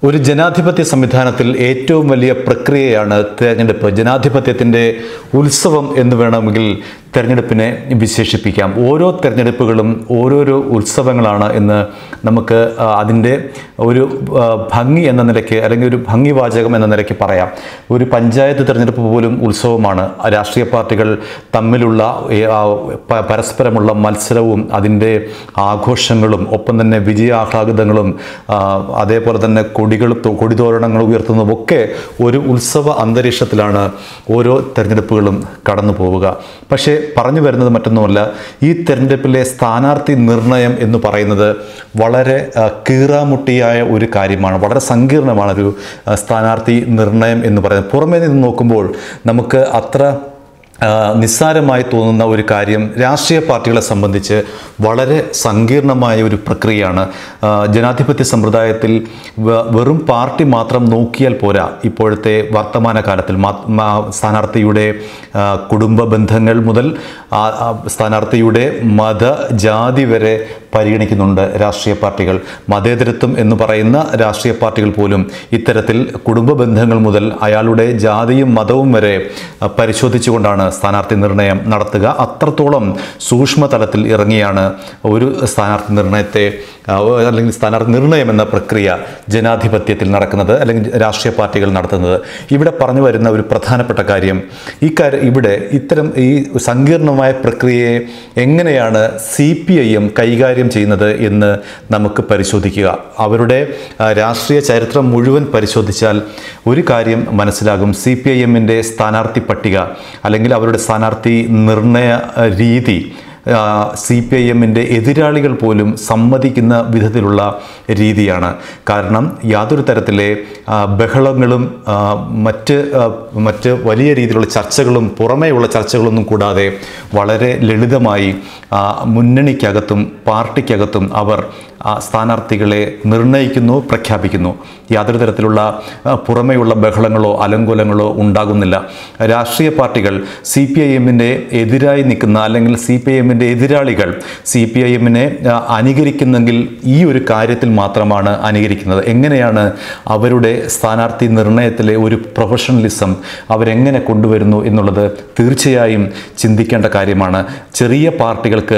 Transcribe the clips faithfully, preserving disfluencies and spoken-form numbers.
ഒരു ജനാധിപത്യ സംവിധാനത്തിൽ ഏറ്റവും വലിയ പ്രക്രിയയാണ് തെരഞ്ഞെടുപ്പ്. ജനാധിപത്യത്തിൻ്റെ ഉത്സവം എന്ന് വേണമെങ്കിൽ തെരഞ്ഞെടുപ്പിനെ വിശേഷിപ്പിക്കാം. ഓരോ തെരഞ്ഞെടുപ്പുകളും ഓരോരോ ഉത്സവങ്ങളാണ് എന്ന് നമുക്ക് അതിൻ്റെ ഒരു ഭംഗി എന്ന നിലയ്ക്ക് അല്ലെങ്കിൽ ഒരു ഭംഗിവാചകം എന്ന നിലയ്ക്ക് പറയാം. ഒരു പഞ്ചായത്ത് തെരഞ്ഞെടുപ്പ് പോലും ഉത്സവമാണ്. രാഷ്ട്രീയ പാർട്ടികൾ തമ്മിലുള്ള പരസ്പരമുള്ള മത്സരവും അതിൻ്റെ ആഘോഷങ്ങളും ഒപ്പം തന്നെ വിജയാഹ്ലാദങ്ങളും അതേപോലെ തന്നെ കൊടികൾ കൊടിതോരണങ്ങൾ ഉയർത്തുന്നതുമൊക്കെ ഒരു ഉത്സവ അന്തരീക്ഷത്തിലാണ് ഓരോ തെരഞ്ഞെടുപ്പുകളും കടന്നു പോവുക. പക്ഷേ പറഞ്ഞു വരുന്നത് മറ്റൊന്നുമല്ല, ഈ തെരഞ്ഞെടുപ്പിലെ സ്ഥാനാർത്ഥി നിർണയം എന്ന് പറയുന്നത് വളരെ കീറാമുട്ടിയായ ഒരു കാര്യമാണ്. വളരെ സങ്കീർണമാണൊരു സ്ഥാനാർത്ഥി നിർണയം എന്ന് പറയുന്നത്. പുറമേ നിന്ന് നോക്കുമ്പോൾ നമുക്ക് അത്ര നിസ്സാരമായി തോന്നുന്ന ഒരു കാര്യം രാഷ്ട്രീയ പാർട്ടികളെ സംബന്ധിച്ച് വളരെ സങ്കീർണമായ ഒരു പ്രക്രിയയാണ്. ജനാധിപത്യ സമ്പ്രദായത്തിൽ വെറും പാർട്ടി മാത്രം നോക്കിയാൽ പോരാ. ഇപ്പോഴത്തെ വർത്തമാനകാലത്തിൽ സ്ഥാനാർത്ഥിയുടെ കുടുംബ ബന്ധങ്ങൾ മുതൽ സ്ഥാനാർത്ഥിയുടെ മത ജാതി വരെ പരിഗണിക്കുന്നുണ്ട് രാഷ്ട്രീയ പാർട്ടികൾ. മതേതരത്വം എന്ന് പറയുന്ന രാഷ്ട്രീയ പാർട്ടികൾ പോലും ഇത്തരത്തിൽ കുടുംബ ബന്ധങ്ങൾ മുതൽ അയാളുടെ ജാതിയും മതവും വരെ പരിശോധിച്ചുകൊണ്ടാണ് സ്ഥാനാർത്ഥി നിർണയം നടത്തുക. അത്രത്തോളം സൂക്ഷ്മതലത്തിൽ ഇറങ്ങിയാണ് ഒരു സ്ഥാനാർത്ഥി നിർണയത്തെ അല്ലെങ്കിൽ സ്ഥാനാർത്ഥി നിർണയം എന്ന പ്രക്രിയ ജനാധിപത്യത്തിൽ നടക്കുന്നത് അല്ലെങ്കിൽ രാഷ്ട്രീയ പാർട്ടികൾ നടത്തുന്നത്. ഇവിടെ പറഞ്ഞു വരുന്ന ഒരു പ്രധാനപ്പെട്ട കാര്യം ഈ കാര്യം ഇവിടെ ഇത്തരം ഈ സങ്കീർണമായ പ്രക്രിയയെ എങ്ങനെയാണ് സി പി ഐ എം കൈകാര്യം ചെയ്യുന്നത് എന്ന് നമുക്ക് പരിശോധിക്കുക. അവരുടെ രാഷ്ട്രീയ ചരിത്രം മുഴുവൻ പരിശോധിച്ചാൽ ഒരു കാര്യം മനസ്സിലാകും. സി പി ഐ എമ്മിൻ്റെ സ്ഥാനാർത്ഥി പട്ടിക അല്ലെങ്കിൽ അവരുടെ സ്ഥാനാർത്ഥി നിർണയ രീതി സി പി ഐ എമ്മിൻ്റെ എതിരാളികൾ പോലും സമ്മതിക്കുന്ന വിധത്തിലുള്ള രീതിയാണ്. കാരണം യാതൊരു തരത്തിലെ ബഹളങ്ങളും മറ്റ് മറ്റ് വലിയ രീതിയിലുള്ള ചർച്ചകളും പുറമേയുള്ള ചർച്ചകളൊന്നും കൂടാതെ വളരെ ലളിതമായി മുന്നണിക്കകത്തും പാർട്ടിക്കകത്തും അവർ സ്ഥാനാർത്ഥികളെ നിർണയിക്കുന്നു, പ്രഖ്യാപിക്കുന്നു. യാതൊരു തരത്തിലുള്ള പുറമേയുള്ള ബഹളങ്ങളോ അലങ്കോലങ്ങളോ ഉണ്ടാകുന്നില്ല. രാഷ്ട്രീയ പാർട്ടികൾ സി പി ഐ എമ്മിൻ്റെ എതിരായി നിൽക്കുന്ന അല്ലെങ്കിൽ സി പി ഐ എമ്മിൻ്റെ എതിരാളികൾ സി പി ഐ എമ്മിനെ അനുകരിക്കുന്നെങ്കിൽ ഈ ഒരു കാര്യത്തിൽ മാത്രമാണ് അനുകരിക്കുന്നത്. എങ്ങനെയാണ് അവരുടെ സ്ഥാനാർത്ഥി നിർണയത്തിലെ ഒരു പ്രൊഫഷണലിസം അവരെങ്ങനെ കൊണ്ടുവരുന്നു എന്നുള്ളത് തീർച്ചയായും ചിന്തിക്കേണ്ട കാര്യമാണ്. ചെറിയ പാർട്ടികൾക്ക്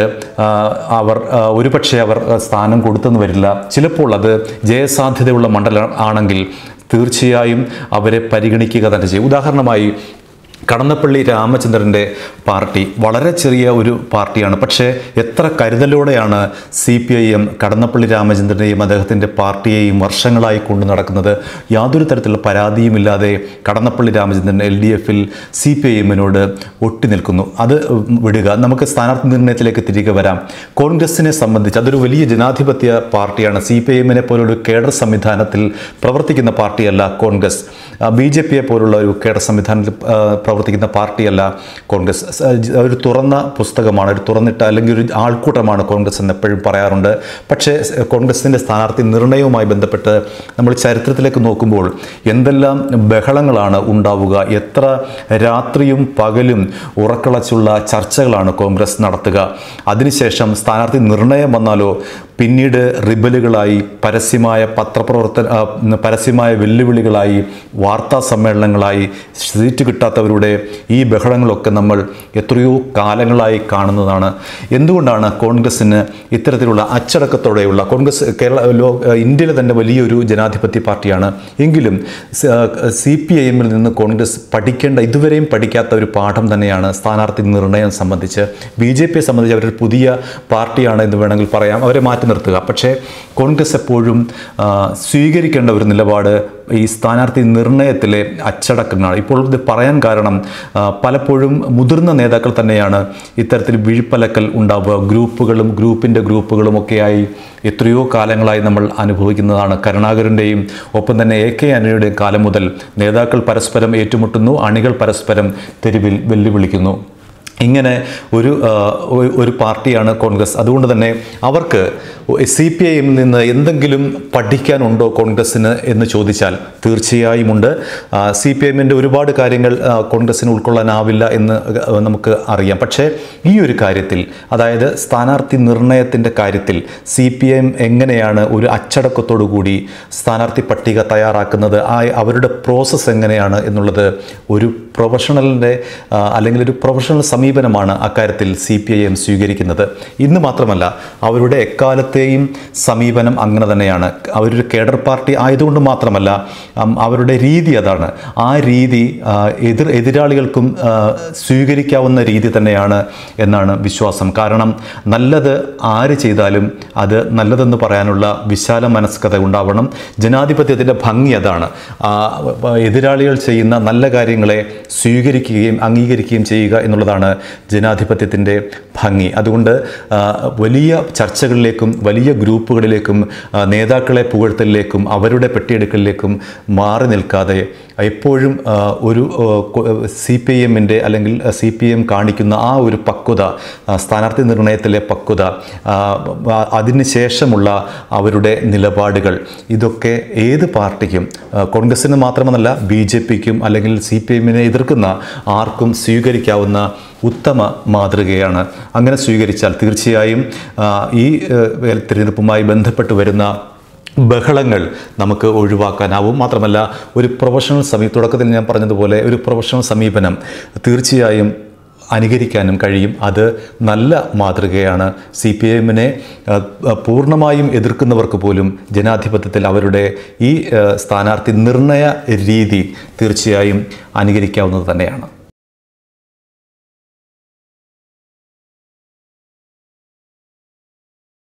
അവർ ഒരുപക്ഷെ അവർ സ്ഥാനം കൊടുത്തെന്ന് വരില്ല. ചിലപ്പോൾ അത് ജയസാധ്യതയുള്ള മണ്ഡലം ആണെങ്കിൽ തീർച്ചയായും അവരെ പരിഗണിക്കുക തന്നെ ചെയ്യും. ഉദാഹരണമായി കടന്നപ്പള്ളി രാമചന്ദ്രൻ്റെ പാർട്ടി വളരെ ചെറിയ ഒരു പാർട്ടിയാണ്. പക്ഷേ എത്ര കരുതലോടെയാണ് C P I M Kadannappally രാമചന്ദ്രനെയും അദ്ദേഹത്തിൻ്റെ പാർട്ടിയെയും വർഷങ്ങളായി കൊണ്ടു നടക്കുന്നത്. യാതൊരു തരത്തിലുള്ള പരാതിയുമില്ലാതെ കടന്നപ്പള്ളി രാമചന്ദ്രൻ എൽ ഡി എഫിൽ സി പി ഐ എമ്മിനോട് ഒട്ടി നിൽക്കുന്നു. അത് വിടുക, നമുക്ക് സ്ഥാനാർത്ഥി നിർണയത്തിലേക്ക് തിരികെ വരാം. കോൺഗ്രസിനെ സംബന്ധിച്ച് അതൊരു വലിയ ജനാധിപത്യ പാർട്ടിയാണ്. സി പി ഐ എമ്മിനെ പോലൊരു കേഡർ സംവിധാനത്തിൽ പ്രവർത്തിക്കുന്ന പാർട്ടിയല്ല കോൺഗ്രസ്. ബി ജെ പിയെ പോലുള്ള ഒരു കേഡർ സംവിധാനത്തിൽ പ്രവർത്തിക്കുന്ന പാർട്ടിയല്ല കോൺഗ്രസ്. ഒരു തുറന്ന പുസ്തകമാണ്, ഒരു തുറന്നിട്ട അല്ലെങ്കിൽ ഒരു ആൾക്കൂട്ടമാണ് കോൺഗ്രസ് എന്ന് എപ്പോഴും പറയാറുണ്ട്. പക്ഷേ കോൺഗ്രസിൻ്റെ സ്ഥാനാർത്ഥി നിർണയവുമായി ബന്ധപ്പെട്ട് നമ്മൾ ചരിത്രത്തിലേക്ക് നോക്കുമ്പോൾ എന്തെല്ലാം ബഹളങ്ങളാണ് ഉണ്ടാവുക, എത്ര രാത്രിയും പകലും ഉറക്കളച്ചുള്ള ചർച്ചകളാണ് കോൺഗ്രസ് നടത്തുക. അതിനുശേഷം സ്ഥാനാർത്ഥി നിർണയം വന്നാലോ പിന്നീട് റിബലുകളായി പരസ്യമായ പത്രപ്രവർത്തന പരസ്യമായ വെല്ലുവിളികളായി വാർത്താ സമ്മേളനങ്ങളായി സീറ്റ് കിട്ടാത്തവരുടെ ഈ ബഹളങ്ങളൊക്കെ നമ്മൾ എത്രയോ കാലങ്ങളായി കാണുന്നതാണ്. എന്തുകൊണ്ടാണ് കോൺഗ്രസ്സിന് ഇത്തരത്തിലുള്ള അച്ചടക്കത്തോടെയുള്ള കോൺഗ്രസ് കേരള ലോ ഇന്ത്യയിലെ തന്നെ വലിയൊരു ജനാധിപത്യ പാർട്ടിയാണ് എങ്കിലും സി പി ഐ എമ്മിൽ നിന്ന് കോൺഗ്രസ് പഠിക്കേണ്ട ഇതുവരെയും പഠിക്കാത്ത ഒരു പാഠം തന്നെയാണ് സ്ഥാനാർത്ഥി നിർണയം സംബന്ധിച്ച്. ബി ജെ പിയെ സംബന്ധിച്ച് അവരൊരു പുതിയ പാർട്ടിയാണ് എന്ന് വേണമെങ്കിൽ പറയാം, അവരെ മാറ്റി നിർത്തുക. പക്ഷേ കോൺഗ്രസ് എപ്പോഴും സ്വീകരിക്കേണ്ട ഒരു നിലപാട് ഈ സ്ഥാനാർത്ഥി നിർണയത്തിലെ അച്ചടക്കങ്ങളാണ്. ഇപ്പോൾ ഇത് പറയാൻ കാരണം പലപ്പോഴും മുതിർന്ന നേതാക്കൾ തന്നെയാണ് ഇത്തരത്തിൽ വിഴിപ്പലക്കൽ ഉണ്ടാവുക. ഗ്രൂപ്പുകളും ഗ്രൂപ്പിൻ്റെ ഗ്രൂപ്പുകളും ഒക്കെയായി എത്രയോ കാലങ്ങളായി നമ്മൾ അനുഭവിക്കുന്നതാണ്. കരുണാകരൻ്റെയും ഒപ്പം തന്നെ എ കെ ആന്റണിയുടെയും കാലം മുതൽ നേതാക്കൾ പരസ്പരം ഏറ്റുമുട്ടുന്നു, അണികൾ പരസ്പരം തെരുവിൽ വെല്ലുവിളിക്കുന്നു. ഇങ്ങനെ ഒരു ഒരു പാർട്ടിയാണ് കോൺഗ്രസ്. അതുകൊണ്ട് തന്നെ അവർക്ക് സി പി ഐ എമ്മിൽ നിന്ന് എന്തെങ്കിലും പഠിക്കാനുണ്ടോ കോൺഗ്രസ്സിന് എന്ന് ചോദിച്ചാൽ തീർച്ചയായും ഉണ്ട്. സി പി ഐ എമ്മിൻ്റെ ഒരുപാട് കാര്യങ്ങൾ കോൺഗ്രസ്സിന് ഉൾക്കൊള്ളാനാവില്ല എന്ന് നമുക്ക് അറിയാം. പക്ഷേ ഈ ഒരു കാര്യത്തിൽ, അതായത് സ്ഥാനാർത്ഥി നിർണയത്തിൻ്റെ കാര്യത്തിൽ സി പി ഐ എം എങ്ങനെയാണ് ഒരു അച്ചടക്കത്തോടു കൂടി സ്ഥാനാർത്ഥി പട്ടിക തയ്യാറാക്കുന്നത്, ആ അവരുടെ പ്രോസസ്സ് എങ്ങനെയാണ് എന്നുള്ളത് ഒരു പ്രൊഫഷണലിൻ്റെ അല്ലെങ്കിൽ ഒരു പ്രൊഫഷണൽ സമീപനമാണ് അക്കാര്യത്തിൽ സി പി ഐ എം സ്വീകരിക്കുന്നത്. ഇന്ന് മാത്രമല്ല, അവരുടെ എക്കാലത്തെയും സമീപനം അങ്ങനെ തന്നെയാണ്. അവരൊരു കേഡർ പാർട്ടി ആയതുകൊണ്ട് മാത്രമല്ല, അവരുടെ രീതി അതാണ്. ആ രീതി എതിർ എതിരാളികൾക്കും സ്വീകരിക്കാവുന്ന രീതി തന്നെയാണ് എന്നാണ് വിശ്വാസം. കാരണം നല്ലത് ആര് ചെയ്താലും അത് നല്ലതെന്ന് പറയാനുള്ള വിശാല മനസ്കത ഉണ്ടാവണം. ജനാധിപത്യത്തിൻ്റെ ഭംഗി അതാണ്. എതിരാളികൾ ചെയ്യുന്ന നല്ല കാര്യങ്ങളെ സ്വീകരിക്കുകയും അംഗീകരിക്കുകയും ചെയ്യുക എന്നുള്ളതാണ് ജനാധിപത്യത്തിൻ്റെ ഭംഗി. അതുകൊണ്ട് വലിയ ചർച്ചകളിലേക്കും വലിയ ഗ്രൂപ്പുകളിലേക്കും നേതാക്കളെ പുകഴ്ത്തലിലേക്കും അവരുടെ പെട്ടിയെടുക്കലിലേക്കും മാറി നിൽക്കാതെ എപ്പോഴും ഒരു സി പി ഐ എമ്മിൻ്റെ അല്ലെങ്കിൽ സി പി എം കാണിക്കുന്ന ആ ഒരു പക്വത, സ്ഥാനാർത്ഥി നിർണയത്തിലെ പക്വത, അതിന് ശേഷമുള്ള അവരുടെ നിലപാടുകൾ, ഇതൊക്കെ ഏത് പാർട്ടിക്കും, കോൺഗ്രസ്സിന് മാത്രമല്ല ബി ജെ പിക്കും അല്ലെങ്കിൽ സി പി എമ്മിനെ എതിർക്കുന്ന ആർക്കും സ്വീകരിക്കാവുന്ന ഉത്തമ മാതൃകയാണ്. അങ്ങനെ സ്വീകരിച്ചാൽ തീർച്ചയായും ഈ തിരഞ്ഞെടുപ്പുമായി ബന്ധപ്പെട്ട് വരുന്ന ബഹളങ്ങൾ നമുക്ക് ഒഴിവാക്കാനാവും. മാത്രമല്ല, ഒരു പ്രൊഫഷണൽ സമീപ തുടക്കത്തിൽ ഞാൻ പറഞ്ഞതുപോലെ ഒരു പ്രൊഫഷണൽ സമീപനം തീർച്ചയായും അനുകരിക്കാനും കഴിയും. അത് നല്ല മാതൃകയാണ്. സി പി ഐ എമ്മിനെ പൂർണ്ണമായും എതിർക്കുന്നവർക്ക് പോലും ജനാധിപത്യത്തിൽ അവരുടെ ഈ സ്ഥാനാർത്ഥി നിർണയ രീതി തീർച്ചയായും അനുകരിക്കാവുന്നത് തന്നെയാണ്.